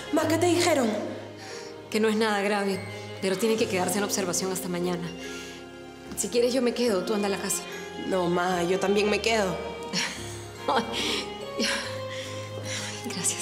Ma, ¿qué te dijeron? Que no es nada grave, pero tiene que quedarse en observación hasta mañana. Si quieres, yo me quedo. Tú anda a la casa. No, ma, yo también me quedo. Gracias.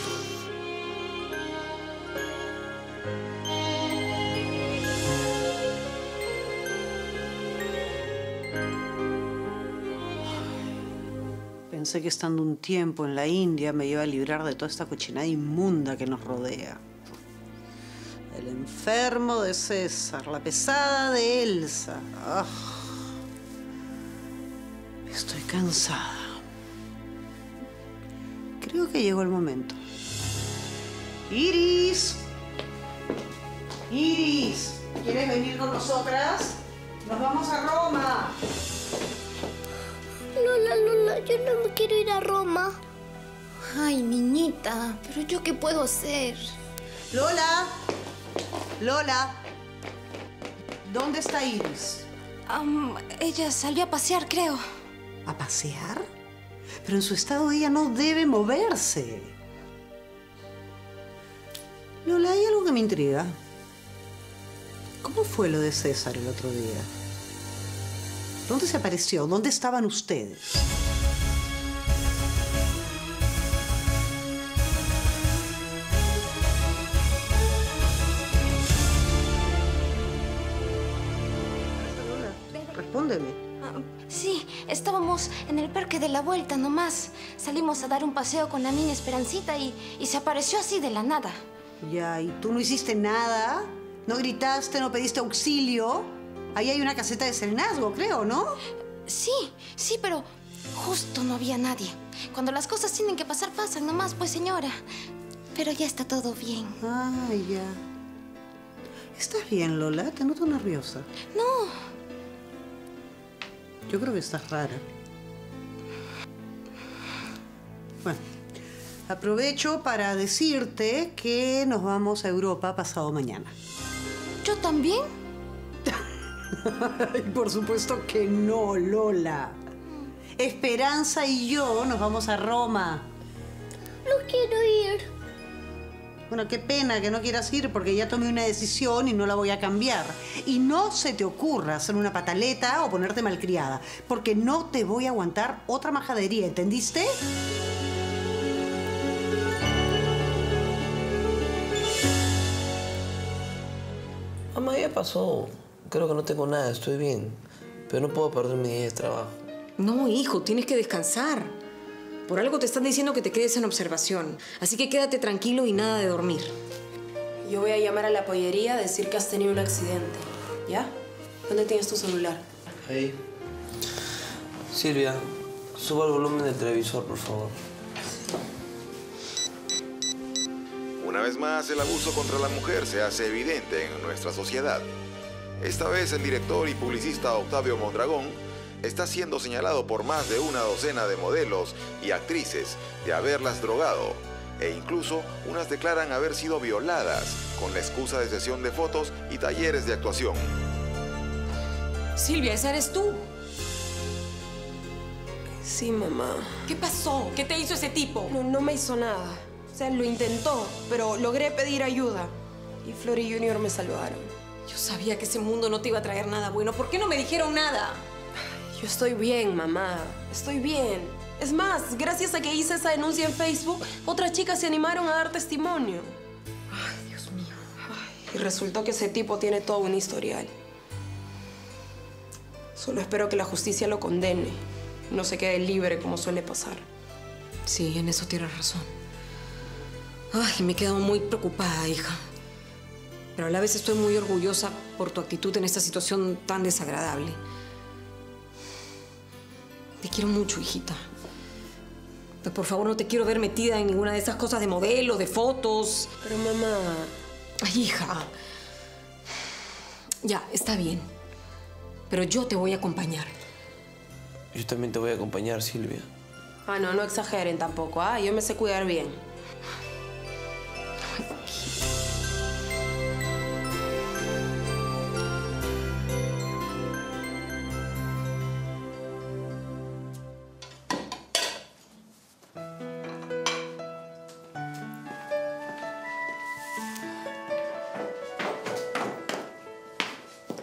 Pensé que estando un tiempo en la India me iba a librar de toda esta cochinada inmunda que nos rodea. El enfermo de César, la pesada de Elsa. ¡Ah! Estoy cansada. Creo que llegó el momento. ¡Iris! ¡Iris! ¿Quieres venir con nosotras? ¡Nos vamos a Roma! Lola, yo no me quiero ir a Roma. Ay, niñita, pero ¿yo qué puedo hacer? Lola, ¿dónde está Iris? Ella salió a pasear, creo. ¿A pasear? Pero en su estado ella no debe moverse. Lola, hay algo que me intriga. ¿Cómo fue lo de César el otro día? ¿Dónde se apareció? ¿Dónde estaban ustedes? Respóndeme. Sí, estábamos en el parque de la vuelta nomás. Salimos a dar un paseo con la niña Esperancita y se apareció así de la nada. Ya, ¿y tú no hiciste nada? ¿No gritaste, no pediste auxilio? Ahí hay una caseta de serenazgo, creo, ¿no? Sí, pero justo no había nadie. Cuando las cosas tienen que pasar, pasan nomás, pues, señora. Pero ya está todo bien. Ay, ya. ¿Estás bien, Lola? Te noto nerviosa. No. Yo creo que estás rara. Bueno, aprovecho para decirte que nos vamos a Europa pasado mañana. ¿Yo también? Ay, por supuesto que no, Lola. Esperanza y yo nos vamos a Roma. No quiero ir. Bueno, qué pena que no quieras ir porque ya tomé una decisión y no la voy a cambiar. Y no se te ocurra hacer una pataleta o ponerte malcriada, porque no te voy a aguantar otra majadería, ¿entendiste? Mamá, ya pasó. Creo que no tengo nada, estoy bien. Pero no puedo perder mi día de trabajo. No, hijo, tienes que descansar. Por algo te están diciendo que te quedes en observación. Así que quédate tranquilo y nada de dormir. Yo voy a llamar a la pollería a decir que has tenido un accidente. ¿Ya? ¿Dónde tienes tu celular? Ahí. Silvia, suba el volumen del televisor, por favor. Una vez más, el abuso contra la mujer se hace evidente en nuestra sociedad. Esta vez, el director y publicista Octavio Mondragón está siendo señalado por más de una docena de modelos y actrices de haberlas drogado, e incluso unas declaran haber sido violadas con la excusa de sesión de fotos y talleres de actuación. Silvia, esa eres tú. Sí, mamá. ¿Qué pasó? ¿Qué te hizo ese tipo? No me hizo nada. O sea, lo intentó, pero logré pedir ayuda. Y Flor y Junior me salvaron. Yo sabía que ese mundo no te iba a traer nada bueno. ¿Por qué no me dijeron nada? Yo estoy bien, mamá. Estoy bien. Es más, gracias a que hice esa denuncia en Facebook, otras chicas se animaron a dar testimonio. Ay, Dios mío. Y resultó que ese tipo tiene todo un historial. Solo espero que la justicia lo condene. No se quede libre como suele pasar. Sí, en eso tienes razón. Ay, me he quedado muy preocupada, hija. Pero a la vez estoy muy orgullosa por tu actitud en esta situación tan desagradable. Te quiero mucho, hijita. Pero por favor, no te quiero ver metida en ninguna de esas cosas de modelo, de fotos. Pero mamá... Ay, hija. Ya, está bien. Pero yo te voy a acompañar. Yo también te voy a acompañar, Silvia. Ah, no exageren tampoco, ¿ah? Yo me sé cuidar bien.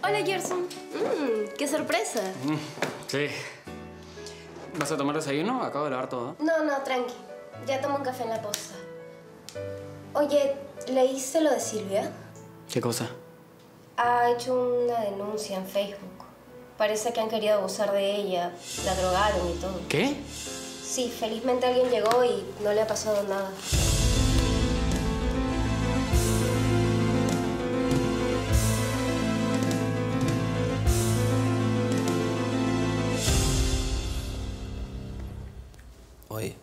Hola, Gerson. ¡Qué sorpresa! Sí. ¿Vas a tomar desayuno? Acabo de lavar todo. No, tranqui. Ya tomo un café en la posta. Oye, ¿leíste lo de Silvia? ¿Qué cosa? Ha hecho una denuncia en Facebook. Parece que han querido abusar de ella, la drogaron y todo. ¿Qué? Sí, felizmente alguien llegó y no le ha pasado nada. Oye.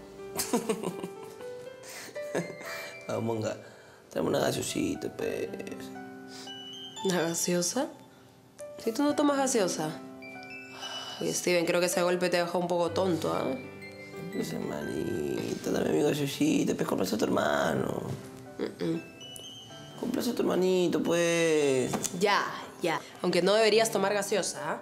Vamos, Monga. Tráeme una gaseosita, pues. ¿Una gaseosa? Si tú no tomas gaseosa. Oye, Steven, creo que ese golpe te dejó un poco tonto, ¿ah? Pues, hermanita, dame mi gaseosita, pues, complace a tu hermano. Complace a tu hermanito, pues. Ya. Aunque no deberías tomar gaseosa, ¿ah?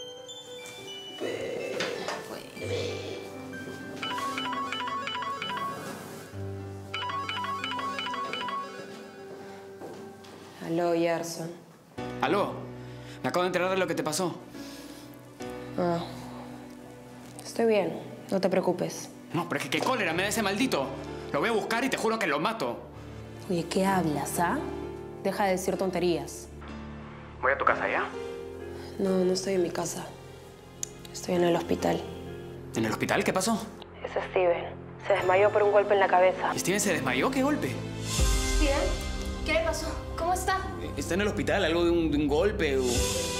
Aló, Gerson. ¿Aló? Me acabo de enterar de lo que te pasó. Ah. Estoy bien, no te preocupes. No, pero es que qué cólera me da ese maldito. Lo voy a buscar y te juro que lo mato. Oye, ¿qué hablas, ah? Deja de decir tonterías. Voy a tu casa, ¿ya? No estoy en mi casa. Estoy en el hospital. ¿En el hospital? ¿Qué pasó? Es Steven. Se desmayó por un golpe en la cabeza. ¿Steven se desmayó? ¿Qué golpe? Steven, ¿qué le pasó? ¿Cómo está? ¿Está en el hospital? ¿Algo de un golpe o...?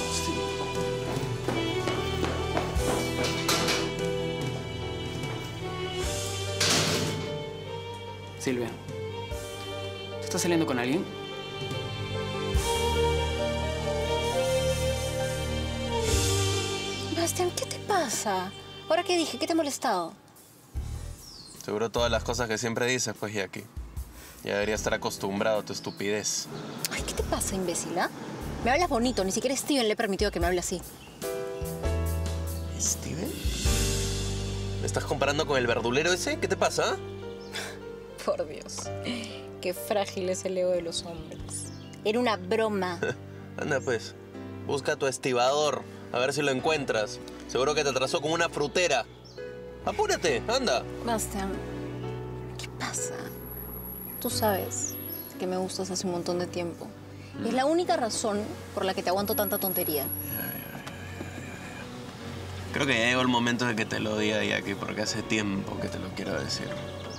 Silvia, ¿estás saliendo con alguien? Bastián, ¿qué te pasa? ¿Ahora qué dije? ¿Qué te ha molestado? Seguro todas las cosas que siempre dices, pues, Jackie. Ya debería estar acostumbrado a tu estupidez. Ay, ¿qué te pasa, imbécil, ah? Me hablas bonito, ni siquiera Steven le he permitido que me hable así. ¿Steven? ¿Me estás comparando con el verdulero ese? ¿Qué te pasa? Por Dios, qué frágil es el ego de los hombres. Era una broma. Anda, pues. Busca a tu estibador, a ver si lo encuentras. Seguro que te atrasó como una frutera. Apúrate, anda. Bastián, ¿qué pasa? Tú sabes que me gustas hace un montón de tiempo. Es la única razón por la que te aguanto tanta tontería. Creo que ya llegó el momento de que te lo diga, Jackie, porque hace tiempo que te lo quiero decir.